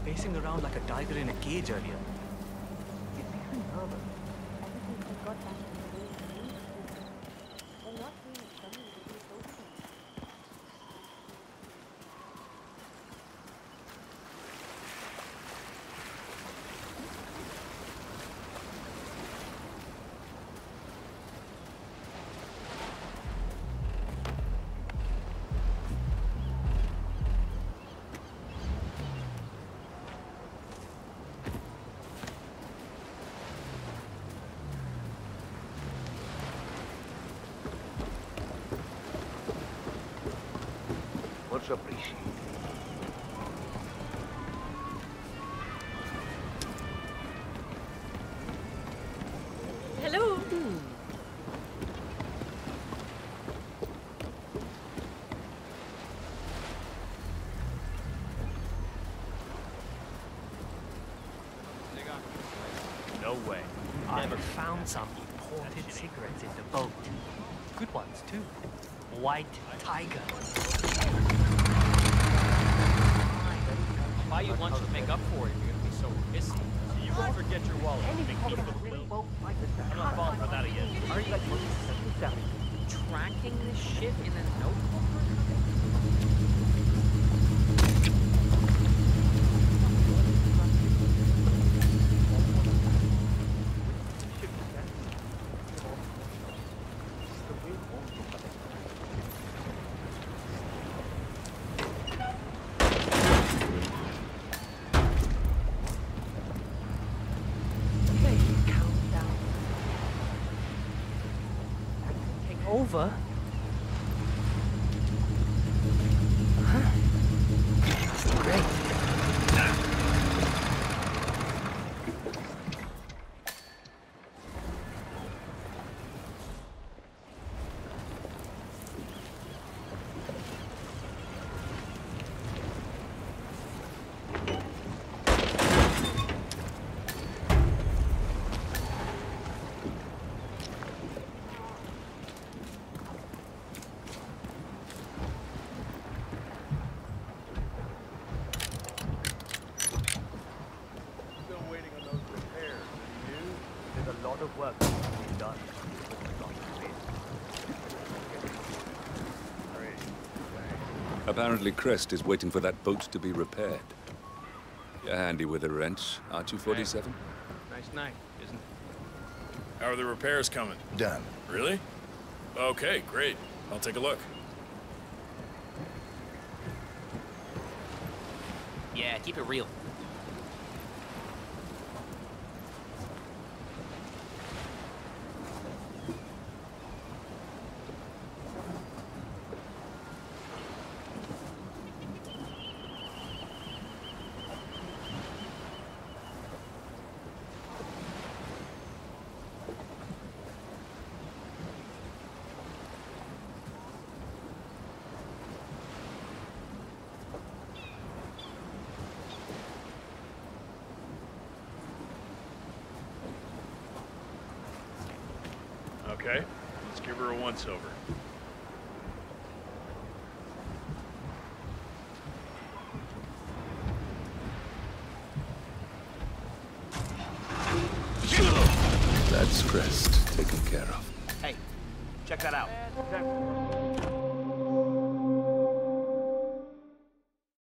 pacing around like a tiger in a cage earlier. It makes me nervous. Ever since he got back to the way he used to. They're not really coming to be focusing. Much appreciated. Hello. No way. I found some imported cigarettes in the boat. Good ones, too. White Tiger. I'll buy you lunch to make up for it if you're gonna be so pissy. You won't forget your wallet. Any Make problem people really blue. won't like this. I'm not falling for that again. Are you like this down? Tracking this shit in a notebook or something? Over. Great. Work to be done. Apparently Crest is waiting for that boat to be repaired. You're handy with a wrench, aren't you, 47? Nice night, isn't it? How are the repairs coming? Done. Really? Okay, great. I'll take a look. Yeah, keep it real. Okay, let's give her a once-over. That's Crest taken care of. Hey, check that out.